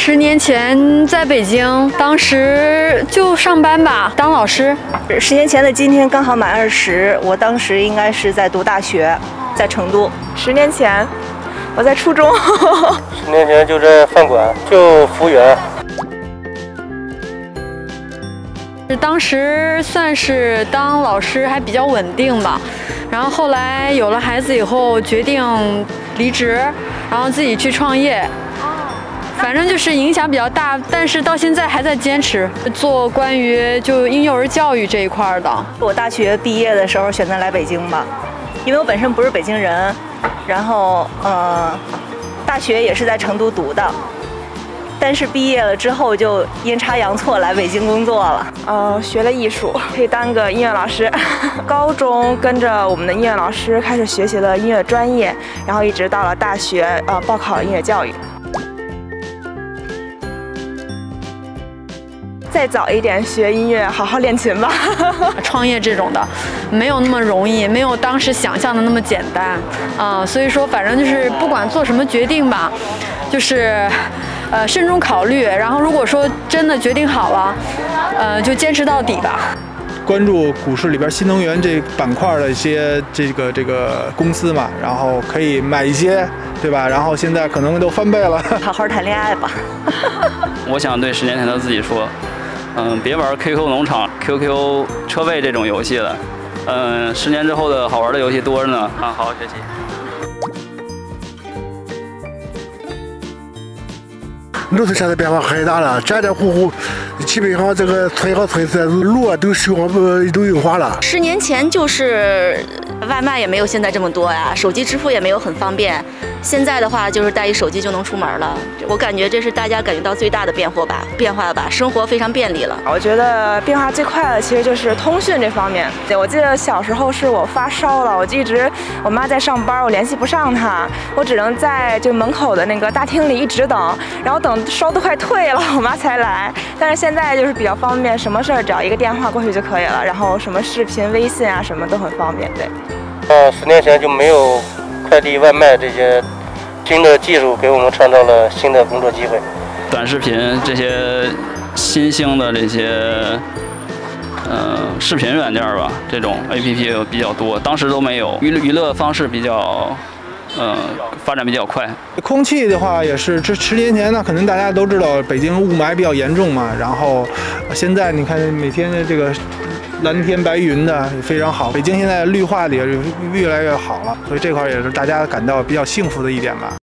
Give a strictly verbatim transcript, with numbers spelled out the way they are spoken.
十年前在北京，当时就上班吧，当老师。 十年前的今天刚好满二十，我当时应该是在读大学，在成都。 十年前，我在初中。 十年前就在饭馆，就服务员。 当时算是当老师还比较稳定吧，然后后来有了孩子以后，决定离职，然后自己去创业。反正就是影响比较大，但是到现在还在坚持做关于就婴幼儿教育这一块的。 我大学毕业的时候选择来北京吧，因为我本身不是北京人，然后呃，大学也是在成都读的，但是毕业了之后就阴差阳错来北京工作了。 呃，学了艺术，可以当个音乐老师。高中跟着我们的音乐老师开始学习了音乐专业，然后一直到了大学，呃，报考了音乐教育。再早一点学音乐，好好练琴吧。 创业这种的，没有那么容易，没有当时想象的那么简单啊、呃。所以说，反正就是不管做什么决定吧，就是呃慎重考虑。然后如果说真的决定好了，呃就坚持到底吧。 关注股市里边新能源这板块的一些这个这个公司嘛，然后可以买一些，对吧？然后现在可能都翻倍了。 好好谈恋爱吧。 我想对十年前的自己说，嗯，别玩 Q Q 农场、Q Q 车位这种游戏了。嗯，十年之后的好玩的游戏多着呢。啊，好好学习。 农村现在变化很大了，家家户户基本上这个村和村子路啊都修好都硬化了。 十年前就是外卖也没有现在这么多呀，手机支付也没有很方便。现在的话就是带一手机就能出门了，我感觉这是大家感觉到最大的变化吧，变化吧，生活非常便利了。 我觉得变化最快的其实就是通讯这方面。对，我记得小时候是我发烧了，我就一直我妈在上班，我联系不上她，我只能在就门口的那个大厅里一直等，然后等烧都快退了，我妈才来。但是现在就是比较方便，什么事儿只要一个电话过去就可以了，然后什么视频、微信啊什么都很方便。对。 呃，十年前就没有快递、外卖这些新的技术，给我们创造了新的工作机会。 短视频这些新兴的这些呃视频软件吧，这种 A P P 比较多，当时都没有。娱乐娱乐方式比较。嗯，发展比较快。 空气的话也是，这十年前呢，可能大家都知道北京雾霾比较严重嘛，然后现在你看每天的这个蓝天白云的也非常好，北京现在绿化的也越来越好了，所以这块也是大家感到比较幸福的一点吧。